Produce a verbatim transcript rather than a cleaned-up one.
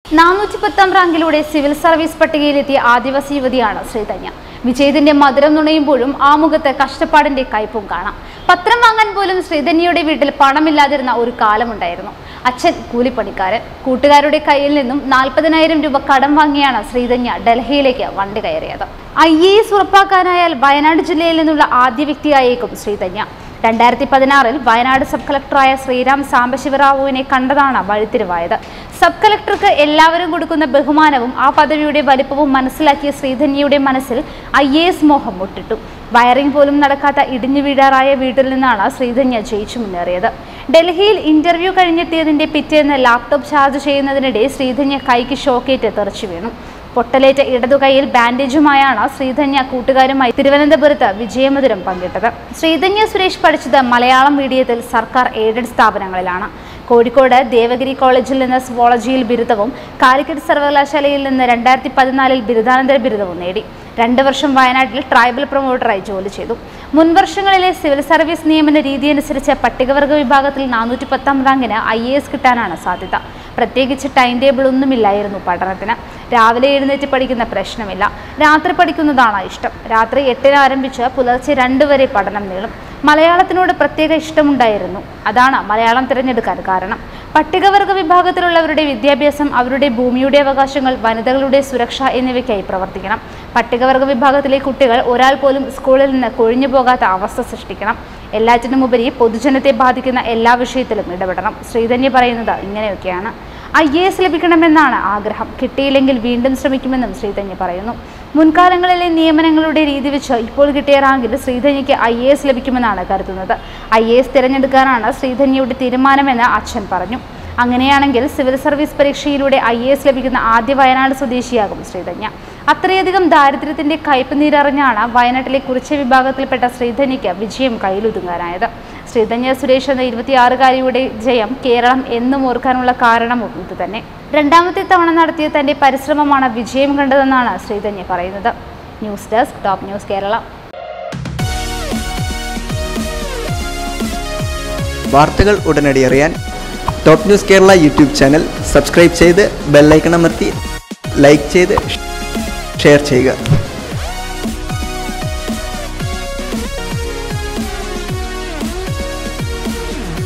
നാനൂറ്റി പത്താം റാങ്കിലൂടെ സിവിൽ സർവീസ് പട്ടികയിലെത്തിയ ആദിവാസി യുവതിയാണ് ശ്രീധന്യ. വിജയത്തിന്റെ മധുരം നുണയുമ്പോഴും ആ മുഖത്ത് കഷ്ടപ്പാടിന്റെ കയ്പും കാണാം. പത്രം വാങ്ങാൻ പോലും ശ്രീധന്യയുടെ വീട്ടിൽ പണമില്ലാതിരുന്ന ഒരു കാലമുണ്ടായിരുന്നു. അച്ഛൻ കൂലിപ്പണിക്കാരൻ. കൂട്ടുകാരുടെ കയ്യിൽ നിന്നും നാൽപ്പതിനായിരം രൂപ കടം വാങ്ങിയാണ് ശ്രീധന്യ ഡൽഹിയിലേക്ക് വണ്ടി കയറിയത്. ഐ എ എസ് ഉറപ്പാക്കാനായാൽ വയനാട് ജില്ലയിൽ നിന്നുള്ള ആദ്യ വ്യക്തിയായേക്കും ശ്രീധന്യ. രണ്ടായിരത്തി പതിനാറിൽ വയനാട് സബ് കളക്ടറായ ശ്രീറാം സാംബശിവറാവുവിനെ കണ്ടതാണ് വഴിത്തിരിവായത്. സബ് കളക്ടർക്ക് എല്ലാവരും കൊടുക്കുന്ന ബഹുമാനവും ആ പദവിയുടെ വലിപ്പവും മനസ്സിലാക്കിയ ശ്രീധന്യയുടെ മനസ്സിൽ ഐ എ എസ് മോഹം മുട്ടിട്ടു. വയറിംഗ് പോലും നടക്കാത്ത ഇടിഞ്ഞു വീഴാറായ വീട്ടിൽ നിന്നാണ് ശ്രീധന്യ ജയിച്ചു മുന്നേറിയത്. ഡൽഹിയിൽ ഇന്റർവ്യൂ കഴിഞ്ഞെത്തിയതിന്റെ പിറ്റേന്ന് ലാപ്ടോപ്പ് ചാർജ് ചെയ്യുന്നതിനിടെ ശ്രീധന്യ കൈക്ക് ഷോക്കേറ്റ് തെറിച്ചു വീണു. പൊട്ടലേറ്റ ഇടതുകൈയിൽ ബാൻഡേജുമായാണ് ശ്രീധന്യ കൂട്ടുകാരുമായി തിരുവനന്തപുരത്ത് വിജയമധുരം പങ്കിട്ടത്. ശ്രീധന്യ സുരേഷ് പഠിച്ചത് മലയാളം മീഡിയത്തിൽ സർക്കാർ എയ്ഡഡ് സ്ഥാപനങ്ങളിലാണ്. കോഴിക്കോട് ദേവഗിരി കോളേജിൽ നിന്ന് സുവോളജിയിൽ ബിരുദവും കാലിക്കറ്റ് സർവകലാശാലയിൽ നിന്ന് രണ്ടായിരത്തി പതിനാലിൽ ബിരുദാനന്തര ബിരുദവും നേടി. രണ്ടു വർഷം വയനാട്ടിൽ ട്രൈബൽ പ്രൊമോട്ടറായി ജോലി ചെയ്തു. മുൻവർഷങ്ങളിലെ സിവിൽ സർവീസ് നിയമന രീതി അനുസരിച്ച് പട്ടികവർഗ വിഭാഗത്തിൽ നാനൂറ്റി പത്താം റാങ്കിന് ഐ എ എസ് കിട്ടാനാണ് സാധ്യത. പ്രത്യേകിച്ച് ടൈം ടേബിൾ ഒന്നുമില്ലായിരുന്നു പഠനത്തിന്. രാവിലെ എഴുന്നേറ്റ് പഠിക്കുന്ന പ്രശ്നമില്ല. രാത്രി പഠിക്കുന്നതാണ് ഇഷ്ടം. രാത്രി എട്ടിന് ആരംഭിച്ച് പുലർച്ചെ രണ്ടു വരെ പഠനം നീളും. മലയാളത്തിനോട് പ്രത്യേക ഇഷ്ടമുണ്ടായിരുന്നു. അതാണ് മലയാളം തിരഞ്ഞെടുക്കാൻ കാരണം. പട്ടികവർഗ വിഭാഗത്തിലുള്ളവരുടെ വിദ്യാഭ്യാസം, അവരുടെ ഭൂമിയുടെ അവകാശങ്ങൾ, വനിതകളുടെ സുരക്ഷ എന്നിവയ്ക്കായി പ്രവർത്തിക്കണം. പട്ടികവർഗ വിഭാഗത്തിലെ കുട്ടികൾ ഒരാൾ പോലും സ്കൂളിൽ നിന്ന് കൊഴിഞ്ഞു പോകാത്ത അവസ്ഥ സൃഷ്ടിക്കണം. എല്ലാറ്റിനുമുപരി പൊതുജനത്തെ ബാധിക്കുന്ന എല്ലാ വിഷയത്തിലും ഇടപെടണം. ശ്രീധന്യ പറയുന്നത് ഇങ്ങനെയൊക്കെയാണ്. ഐ എ എസ് ലഭിക്കണമെന്നാണ് ആഗ്രഹം. കിട്ടിയില്ലെങ്കിൽ വീണ്ടും ശ്രമിക്കുമെന്നും ശ്രീധന്യ പറയുന്നു. മുൻകാലങ്ങളിലെ നിയമനങ്ങളുടെ രീതി വെച്ച് ഇപ്പോൾ കിട്ടിയ റാങ്കിൽ ശ്രീധന്യയ്ക്ക് ഐ എ എസ് ലഭിക്കുമെന്നാണ് കരുതുന്നത്. ഐ എ എസ് തിരഞ്ഞെടുക്കാനാണ് ശ്രീധന്യയുടെ തീരുമാനമെന്ന് അച്ഛൻ പറഞ്ഞു. അങ്ങനെയാണെങ്കിൽ സിവിൽ സർവീസ് പരീക്ഷയിലൂടെ ഐ എ എസ് ലഭിക്കുന്ന ആദ്യ വയനാട് സ്വദേശിയാകും ശ്രീധന്യ. അത്രയധികം ദാരിദ്ര്യത്തിന്റെ കയ്പ് നീരറിഞ്ഞാണ് വയനാട്ടിലെ കുറിച്യ വിഭാഗത്തിൽപ്പെട്ട ശ്രീധന്യയ്ക്ക് വിജയം കയ്യിലൊതുങ്ങാനായത്. ശ്രീധന്യ സുരേഷ് എന്ന ഇരുപത്തിയാറുകാരിയുടെ ജയം കേരളം എന്നും ഓർക്കാനുള്ള കാരണവും ഇതുതന്നെ. രണ്ടാമത്തെ തവണ നടത്തിയ തന്റെ പരിശ്രമമാണ് വിജയം കണ്ടതെന്നാണ് ശ്രീധന്യ പറയുന്നത്. News desk, top news Kerala. വാർത്തകൾ ഉടനടി അറിയാൻ top news Kerala YouTube channel subscribe ചെയ്ത് ബെല്ലൈക്കൺ അമർത്തി ലൈക്ക് ചെയ്ത് ഷെയർ ചെയ്യുക.